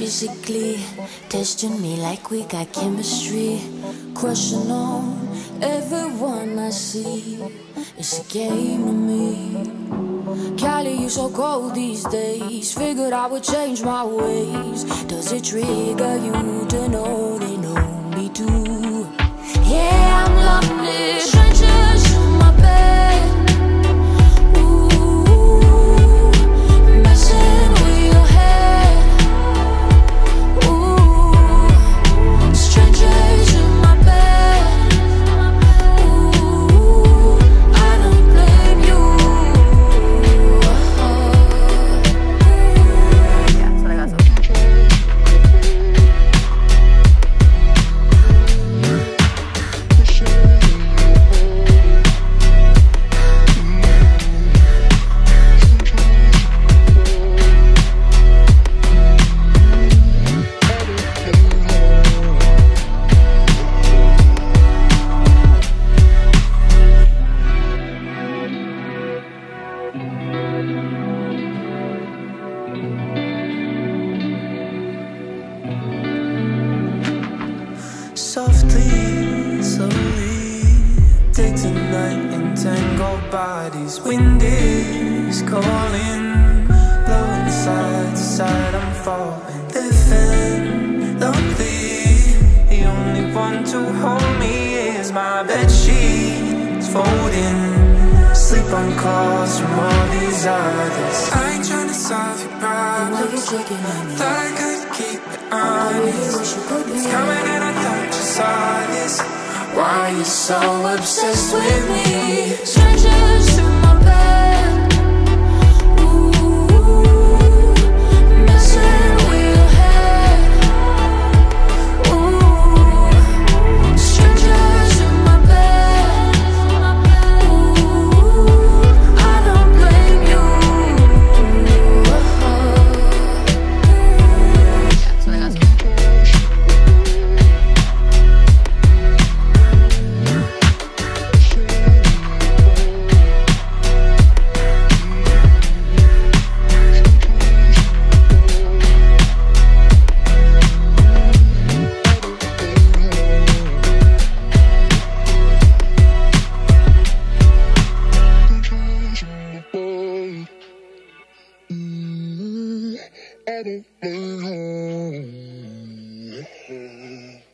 Basically, testing me like we got chemistry. Crushing on everyone I see. It's a game to me. Callie, you so cold these days. Figured I would change my ways. Does it trigger you to know they know me too? Yeah, I'm lonely. Strangers in my bed. Ooh, messing with your head. Ooh, strangers in my bed. Ooh, I don't blame you. Yeah, so I got some. Softly, slowly, day to night, entangled bodies. Wind is calling, blowing side to side, I'm falling. Living lonely, the only one to hold me is my bed sheets folding. Sleep on calls from all these others. I ain't tryna solve your problems, thought I could keep it honest. It's coming and I thought you saw this. Why are you so obsessed with me? Strangers in my bed. Ooh, messing with your head. Ooh, strangers in my bed. Ooh, I don't blame you. So I got some. I don't know.